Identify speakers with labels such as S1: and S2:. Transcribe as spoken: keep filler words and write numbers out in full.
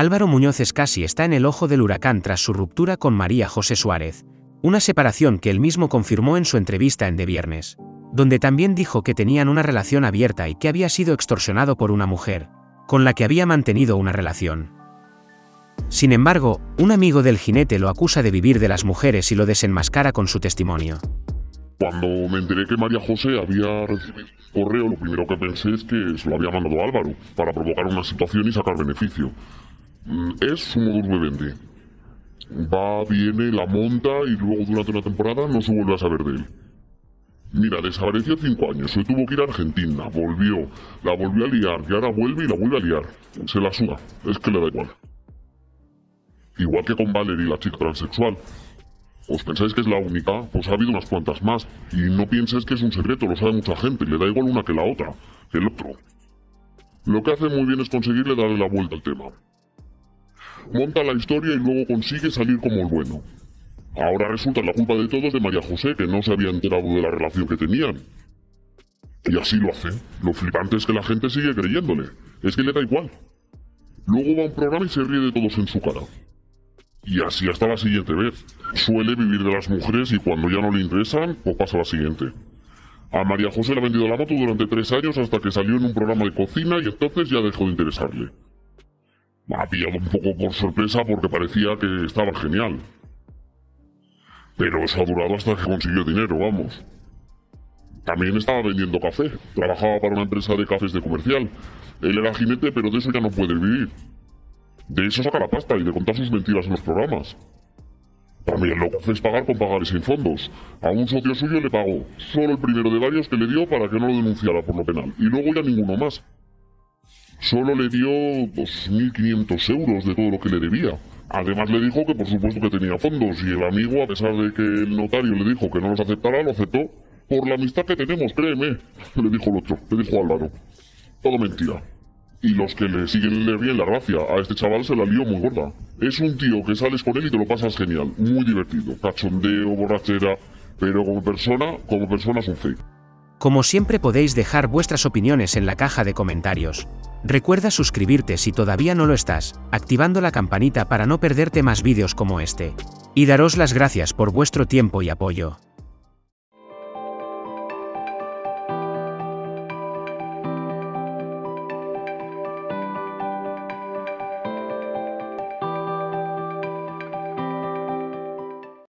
S1: Álvaro Muñoz Escasi está en el ojo del huracán tras su ruptura con María José Suárez, una separación que él mismo confirmó en su entrevista en De Viernes, donde también dijo que tenían una relación abierta y que había sido extorsionado por una mujer, con la que había mantenido una relación. Sin embargo, un amigo del jinete lo acusa de vivir de las mujeres y lo desenmascara con su testimonio.
S2: Cuando me enteré que María José había recibido correo, lo primero que pensé es que se lo había mandado Álvaro para provocar una situación y sacar beneficio. Es su modus vivendi. Va, viene, la monta y luego durante una temporada no se vuelve a saber de él. Mira, desapareció cinco años, se tuvo que ir a Argentina, volvió, la volvió a liar y ahora vuelve y la vuelve a liar. Se la suda, es que le da igual. Igual que con Valerie, la chica transexual. ¿Os pensáis que es la única? Pues ha habido unas cuantas más. Y no pienses que es un secreto, lo sabe mucha gente, le da igual una que la otra, que el otro. Lo que hace muy bien es conseguirle darle la vuelta al tema. Monta la historia y luego consigue salir como el bueno. Ahora resulta la culpa de todos de María José, que no se había enterado de la relación que tenían. Y así lo hace. Lo flipante es que la gente sigue creyéndole. Es que le da igual. Luego va a un programa y se ríe de todos en su cara. Y así hasta la siguiente vez. Suele vivir de las mujeres y cuando ya no le interesan, pues pasa a la siguiente. A María José le ha vendido la moto durante tres años hasta que salió en un programa de cocina y entonces ya dejó de interesarle. Me ha pillado un poco por sorpresa porque parecía que estaba genial. Pero eso ha durado hasta que consiguió dinero, vamos. También estaba vendiendo café. Trabajaba para una empresa de cafés de comercial. Él era jinete, pero de eso ya no puede vivir. De eso saca la pasta y de contar sus mentiras en los programas. También lo que hace es pagar con pagares sin fondos. A un socio suyo le pagó solo el primero de varios que le dio para que no lo denunciara por lo penal. Y luego ya ninguno más. Solo le dio dos mil quinientos euros de todo lo que le debía. Además le dijo que por supuesto que tenía fondos y el amigo, a pesar de que el notario le dijo que no los aceptara, lo aceptó. Por la amistad que tenemos, créeme, le dijo el otro, le dijo Álvaro. Todo mentira. Y los que le siguen le ríen la gracia. A este chaval se la lió muy gorda. Es un tío que sales con él y te lo pasas genial. Muy divertido. Cachondeo, borrachera. Pero como persona, como persona es un fake.
S1: Como siempre podéis dejar vuestras opiniones en la caja de comentarios. Recuerda suscribirte si todavía no lo estás, activando la campanita para no perderte más vídeos como este. Y daros las gracias por vuestro tiempo y apoyo.